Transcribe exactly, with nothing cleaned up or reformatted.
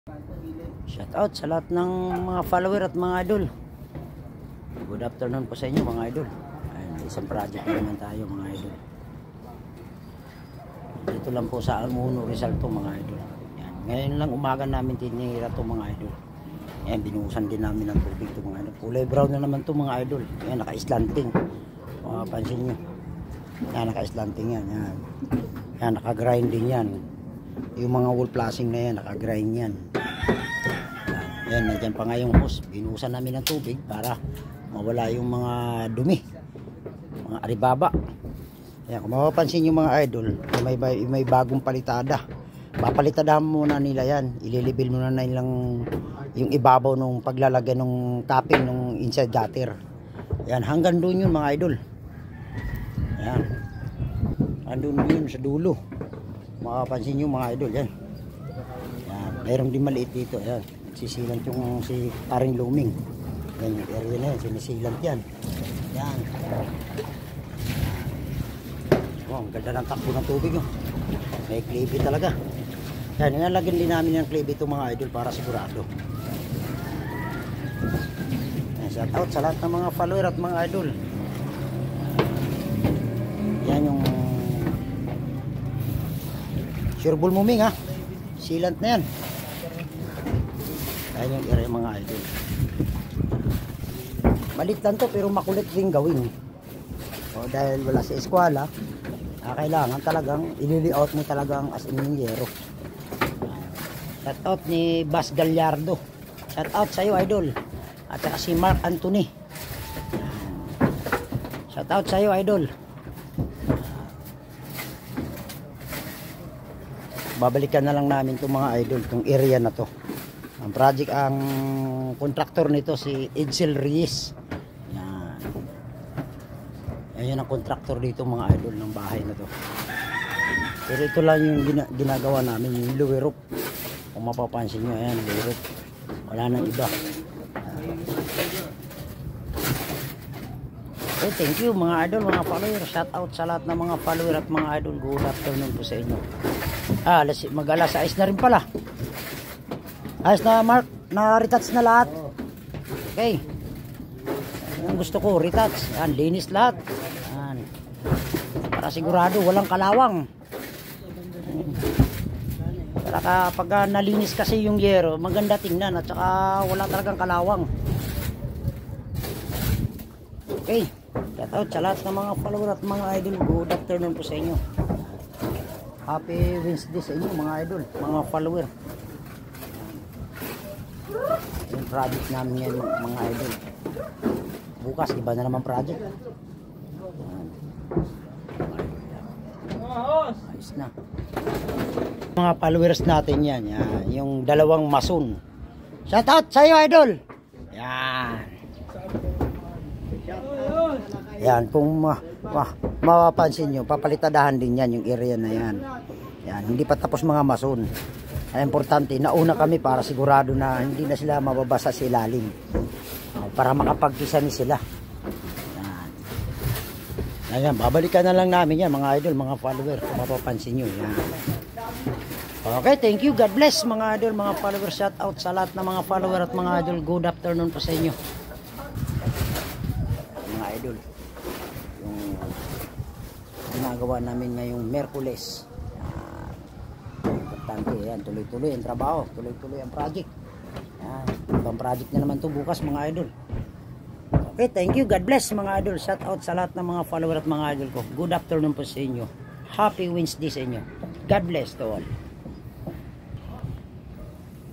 Shout out sa lahat ng mga follower at mga idol. Good afternoon po sa inyo mga idol. Ayun, isang project na naman tayo mga idol. Dito lang po sa Almuno, Rizal to mga idol. Yan. Ngayon lang umaga namin tinira to mga idol. Yan, binuhusan din namin ng tubig to mga idol. Kulay brown na naman to mga idol. Yan, naka-slanting. Makapansin nyo. Yan, naka-slanting yan. Yan, yan naka-grinding yan. Yung mga wall flashing na yan, naka-grind yan. Yan, nandiyan pa nga yung hose. Binuhusan namin ng tubig para mawala yung mga dumi, mga aribaba. Yan, kung mapapansin yung mga idol, may, may, may bagong palitada. Papalitadahan muna nila yan. Ililibil muna na nilang yung ibabaw nung paglalagay nung tapping nung inside gutter. Yan, hanggang doon yun mga idol. Yan. Andun yun sa dulo. Mapapansin nyo mga idol, yan. Yan, mayroong din maliit dito. Yan, sisilant yung si paring luming. Yan yung area na yan, sinisilant yan. Yan. Oh, ang ganda ng takbo ng tubig. Oh. May clippy talaga. Yan, nalagyan din namin ng clippy itong mga idol para sigurado. Yan, shout out sa lahat ng mga follower at mga idol. Yan yung Sureball Muming ha. Sealant na yan. Yan yung area mga idol. Malit lang to pero makulit rin gawin. O dahil wala sa eskwela, ah, kailangan talagang ilili-out mo talagang as in yung yero. Shout out ni Bas Gallardo. Shout out sa iyo idol. At saka si Mark Anthony. Shout out sa iyo idol. Babalikan na lang namin itong mga idol, itong area na to. Ang project, ang kontraktor nito si Edsel Reyes. Yan. Yan ang kontraktor dito mga idol ng bahay na to. Pero ito lang yung gina ginagawa namin, yung lower roof. Kung mapapansin nyo, ayan, lower roof. Wala nang iba. Okay, thank you mga idol, mga follower. Shout out sa lahat ng mga follower at mga idol. Good afternoon po sa inyo. Ah, mag-alas sais na rin pala. Ayos na Mark, na-retouch na lahat. Okay. Ang gusto ko, retouch. Yan, linis lahat. Yan. Para sigurado, walang kalawang. Para kapag nalinis kasi yung yero, maganda tingnan at saka wala talagang kalawang. Okay. Shout out sa lahat ng mga follower at mga idol. Good afternoon po sa inyo. Happy Wednesday sa inyo mga idol, mga follower. Yung project namin yan mga idol. Bukas iba na naman project. Ayos na. Mga followers natin yan, yan. Yung dalawang mason. Shout out sa iyo idol. Yan. Yan, kung ma ma mapapansin nyo, papalitadahan din yan yung area na yan. Yan, hindi pa tapos mga mason. Ay importante, nauna kami para sigurado na hindi na sila mababasa sa ilalim. Uh, para makapagkisami sila. Yan. Ayan, babalikan na lang namin yan mga idol, mga follower, kung mapapansin nyo. Yan. Okay, thank you. God bless mga idol, mga follower. Shout out sa lahat ng mga follower at mga idol. Good afternoon po sa inyo. Mga idol. Yung ginagawa namin ngayong Merkules. Importante yan, tuloy-tuloy ang trabaho, tuloy-tuloy ang project. Yan, ibang project na naman to bukas mga idol. Okay, thank you. God bless mga idol. Shout out sa lahat ng mga follower at mga idol ko. Good afternoon po sa inyo. Happy Wednesday sa inyo. God bless to all.